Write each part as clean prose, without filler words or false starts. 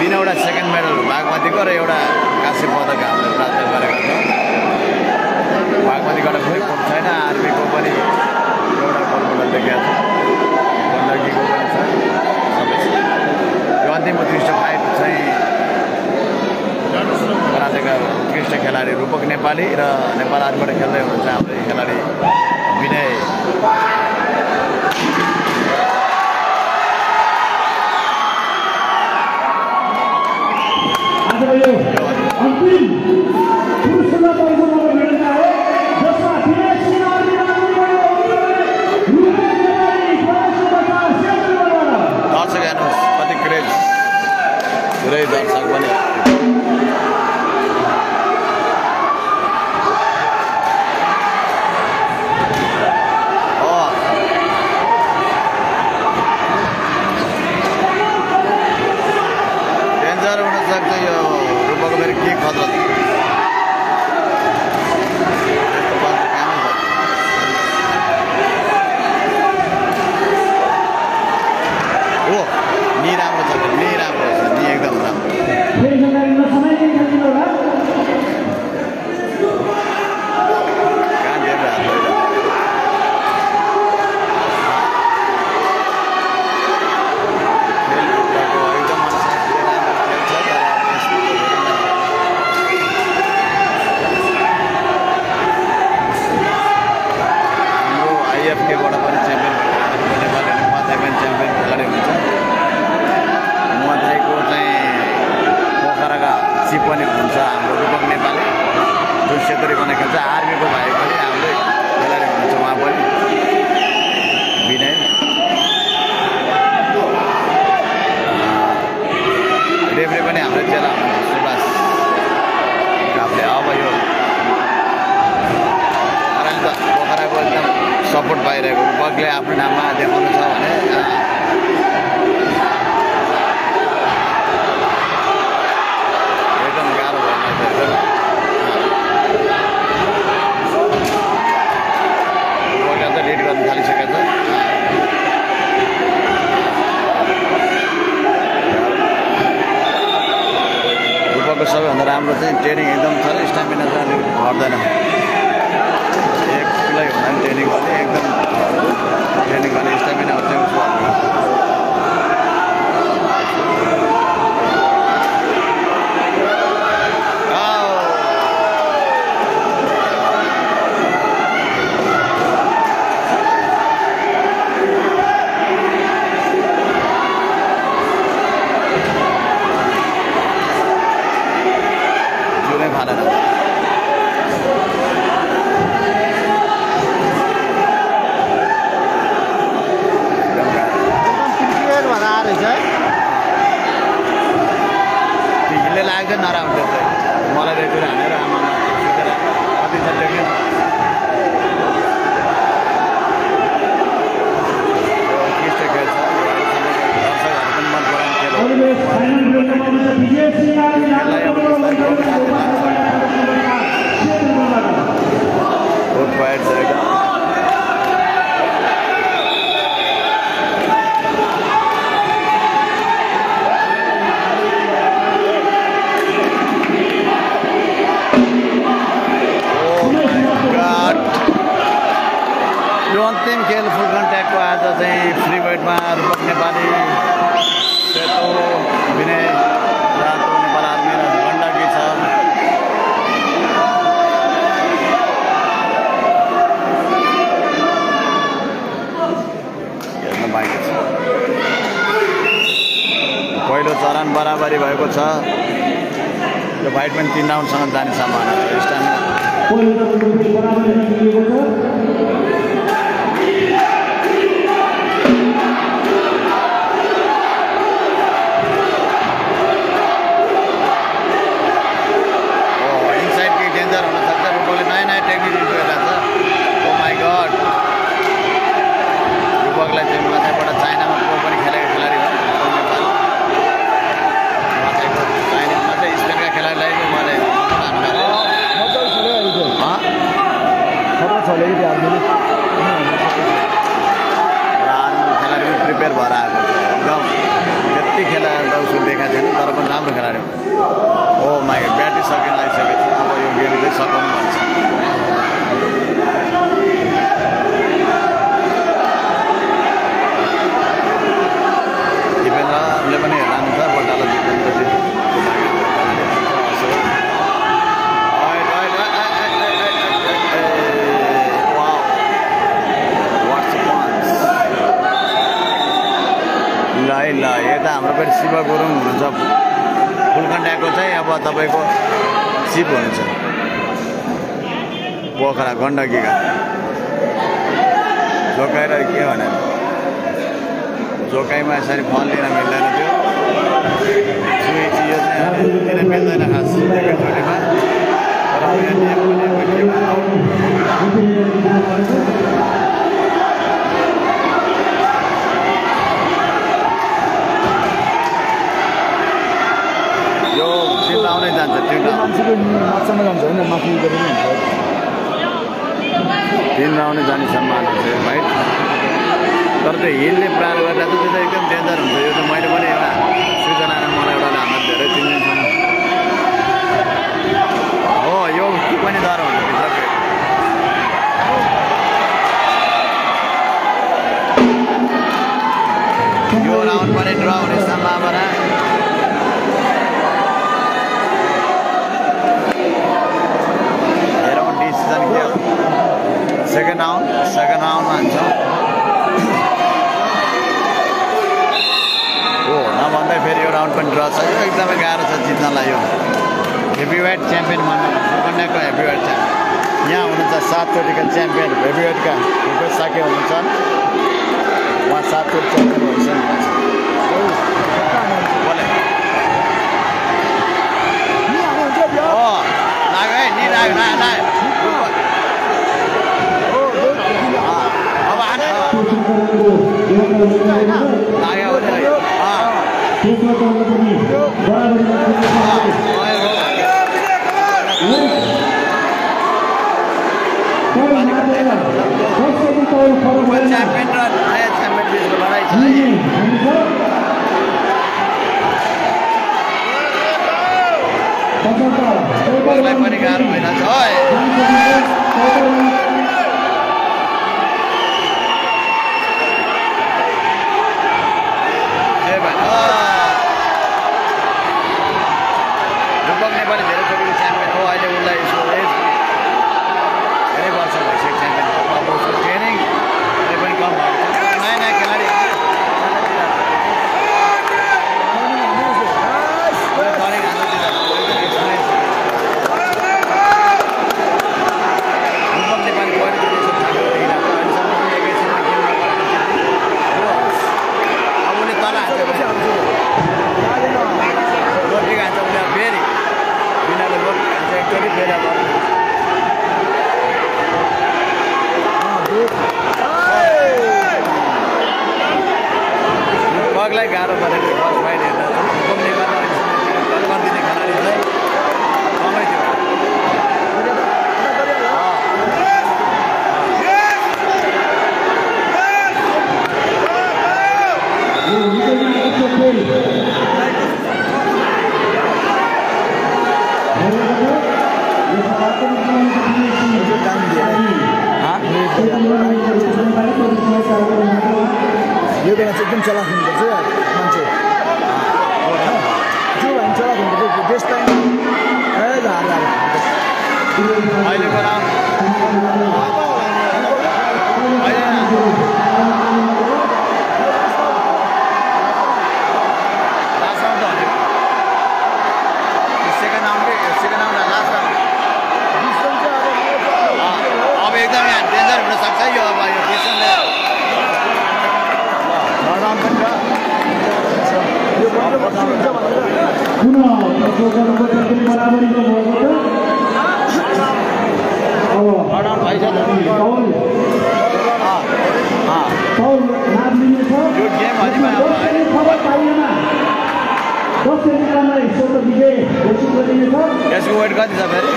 3वटा second medal बागमतीको र एउटा काँस्य पदक हामीले प्राप्त गरेका छौँ। बागमतीबाट खोइ कम छैन, आर्मीको पनि एउटा गोल्ड मेडल देखेको छ, गण्डकीको पनि छ। यो अन्तिम उत्कृष्ट फाइट चाहिँ करातेका उत्कृष्ट खेलाडी रूपक नेपाली र नेपाल आर्मीबाट खेल्दै हुनुहुन्छ हाम्रो खेलाडी विनय। दर्शक हेर्नुहोस् कति क्रेज, पुरै दर्शक पनि डेन्जर हुनसक्छ यो रूपको फेरि के खतरा हो। नि राम्रो छ, नि राम्रो छ, नि एकदम राम्रो। कहाँ देव हात हाम्रो आइएफकेबाट पनि च्याम्पियन नेपाली च्याम्पियन खेलाडी हुन्छ। मथाइको चाहिँ पोखराका चिफ पनि हुनुहुन्छ हाम्रो रूपक नेपाली, जुन सेतरी पनि खेल्छ। आर्मीको भाइ पनि हाम्रै खेलाडी हुनुहुन्छ, उहाँ पनि विनय। रेफ्री पनि हाम्रो चेला हुनुहुन्छ सुभाष काफले। अब यो पोखराको एकदम सपोर्ट पाइरहेको रूपकले आफ्नो नाममा देखाउनु छ भने एकदम गाह्रो भएन। रूपकले त लिड गर्नु थालिसकेको छ। रूपकको सबैभन्दा राम्रो चाहिँ ट्रेनिङ एकदम छ र स्टामिना चाहिँ अलिक घट्दैन। एक्लै हुँदा पनि ट्रेनिङ गर्ने, एकदम ट्रेनिङ गर्ने स्टामिना चाहिँ उसको जुनै फालेन। हिलले लाग्छ नराम्रो चाहिँ मलाई रेफरी हानेर आमामा सुतेर कति छ देख्यो। उत्कृष्ट खेल छ, दर्शकहरू पनि मन पराउने खेल हो। गुड फाइट छ एकदम। यो अन्तिम खेल फुल कन्ट्याक्टको आज चाहिँ फ्री वेटमा रूपक नेपाली, सेतो विनय, रातो नेपाल आर्मी र गण्डकी छ। हेर्न बाँकी छ। पहिलो चरण बराबरी भएको छ। यो फाइट पनि 3 राउन्डसम्म जाने सम्भावना छ। स्टामिना रूपकलाई चाहिँ माथाबाट चाइनामा प्रो पनि खेलेको खेलाडी हो। माथाको चाइनामा चाहिँ स्पेनका खेलाडीलाई उहाँले आर्मी खेलाडी पनि प्रिपेयर भएर आएको छ एकदम। त्यति खेलाएर त उसको देखाएको छैन तर पनि राम्रो खेलाडी हो माइ ब्याट्री सकिन लागिसकेपछि अब यो गेम चाहिँ सकाउनु पर्छ दिपेन्द्रले पनि हेर्नुहुन्छ बटाला दिपेन्द्र ल यता हाम्रो फेरि शिव गुरुङ हुनुहुन्छ फुलकन्ड्याको चाहिँ अब तपाईँको सिप हुनुहुन्छ पोखरा गण्डकीका जोकाएर के भने जोकाइमा यसरी फल लिन मिल्दैन थियो यो चाहिँ किन मिल्दैन खास एकैचोटिमा आउँदै जान्छ टिम आउने जाने सम्भावना छ भाइ तर त्यो हिलले प्रार गर्दा त त्यो त एकदम डेन्जर हुन्छ यो त मैले पनि एउटा सूचना मलाई एउटा हाम्रो धेरै 3 दिनसम्म हो यो पनि डर हुन्छ भित्रको यो राउन्ड पनि ड्र हुने सम्भावना सेकेन्ड राउन्डमा हान्छ हो नभन्दा फेरि यो राउन्ड पनि ड्र छ यो एकदमै गाह्रो छ जित्नलाई यो हेभीवेट च्याम्पियन कन्याको हेभीवेट च्याम्पियन यहाँ हुनुहुन्छ 7 चोटिका च्याम्पियन हेभीवेटका रुपेश साके हुनुहुन्छ उहाँ 7 चोटि च्याम्पियन भइसक्नुहुन्छ लाग्यो है नि लाग्यो च्याम्पियन र नयाँ च्याम्पियन बिचको लडाइँ छ है पनि गाह्रो भइरहेछ रुपक नेपाली धेरै चोटिको च्याम्पियन हो अहिले उसलाई यसको एज धेरै वर्ष भइसक्यो च्याम्पियन अब उसको ट्रेनिङ पनि कम भएको छ नयाँ नयाँ खेलाडी पगलाई गाह्रो परेको फर्स्ट फाइट हेर्दा घुम्ने गरिदिने खेलाडी चाहिँ कमै थियो यो बेला चाहिँ एकदम चलाक हुनुपर्छ मान्छे जो भने चलाक हुनुपर्छ बेस्ट टाइम अहिलेको अब एकदम यहाँ डेन्जर हुनसक्छ यो अब यो डिसिसनले यसको वेट कति छ फेरि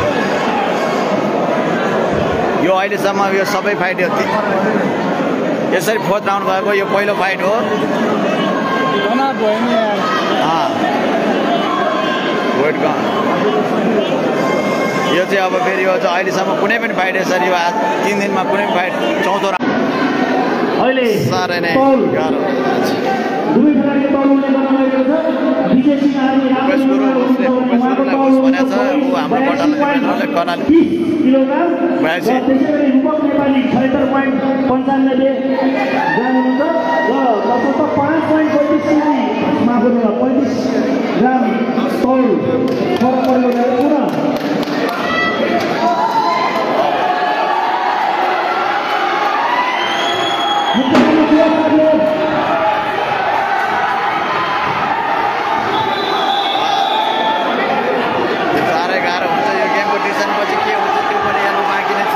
यो अहिलेसम्म यो सबै फाइट यसरी 4th राउन्ड गएको यो पहिलो फाइट हो घना भयो नि यार वेट गन यो चाहिँ अब फेरि यो चाहिँ अहिलेसम्म कुनै पनि फाइट यसरी यो आज 3 दिनमा कुनै पनि फाइट चौथो अहिले साह्रै नै गाह्रो दुवै खेलाडीले तौल हुने गर्न लागेको छ विजय सिंह आर्मी भनेको छ ऊ हाम्रो बटालले कर्णाली 30 किलोग्राम त्यसैगरी रूपक नेपाली 76.95 ग्राम हुनुहुन्छ र लगभग 5.35 केजी माफ गर्नु 35 ग्राम तौल फरक परेको पुनः साह्रै गाह्रो हुन्छ यो गेमको डिसिजन पछि के हुन्छ त्यो पनि हेर्नु बाँकी नै छ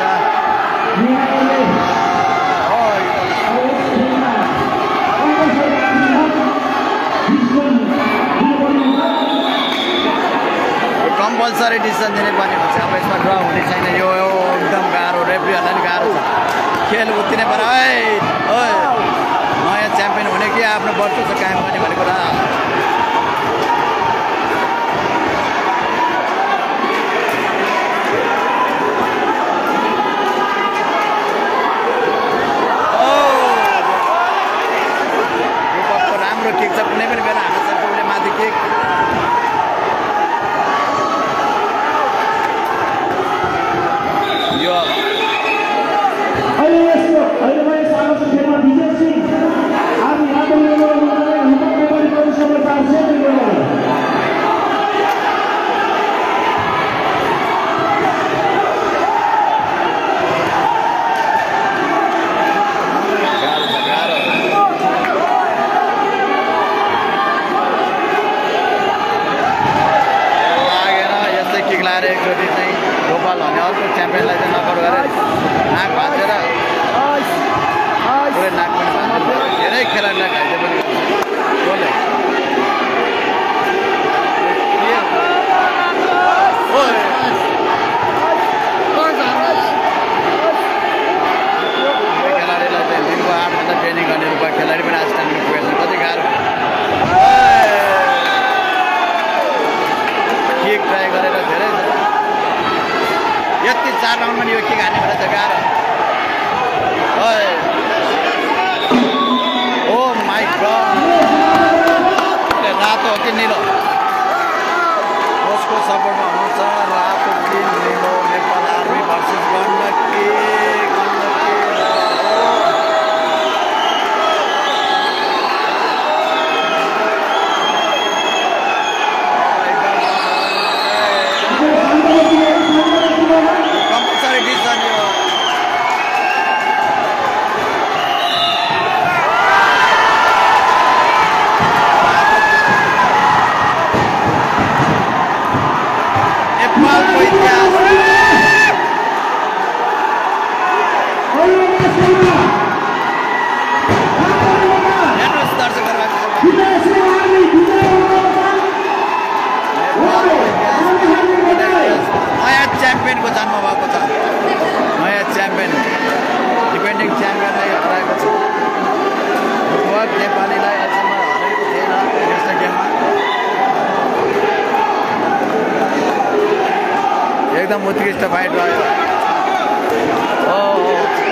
कम्पलसरी डिसिजन दिनुपर्ने हुन्छ अब यसमा ड्र हुने छैन यो एकदम गाह्रो रेफ्रीहरूलाई पनि गाह्रो छ खेल उत्तिनै पर्यो नयाँ च्याम्पियन हुने कि आफ्नो वर्चस्व कायम गर्ने भन्ने कुरा किक छ कुनै पनि बेला हान्न सक्छ उसले माथि किक यो एकचोटि चाहिँ गोपाल भन्ने अर्को च्याम्पियनलाई चाहिँ नकआउट गरेर नाक भाँचेर पुरै नाक पनि भाँच्नु धेरै खेलाडीलाई घाइते पनि कसले खेलाडीलाई चाहिँ दिनको 8 घन्टा ट्रेनिङ गर्ने रूपमा खेलाडी पनि आज टाइममा पुगेछ कति गाह्रो किक ट्राई गरेर धेरै यति 4 राउन्डमा यो किक हान्ने भने चाहिँ गाह्रो ओ माई गड रातो हो कि निलो कसको सपोर्टमा हुनुहुन्छ रातो कि निलो Nepal army versus Gandaki compulsory decision यो नेपालको इतिहास हेर्नुहोस् दर्शकहरू नयाँ च्याम्पियनको जन्म भएको छ नयाँ च्याम्पियन डिफेन्डिङ च्याम्पियनलाई हराएको छ रुपक नेपालीलाई अहिलेसम्म हराएको थिएन यस्तो गेममा एकदम उत्कृष्ट फाइट रह्यो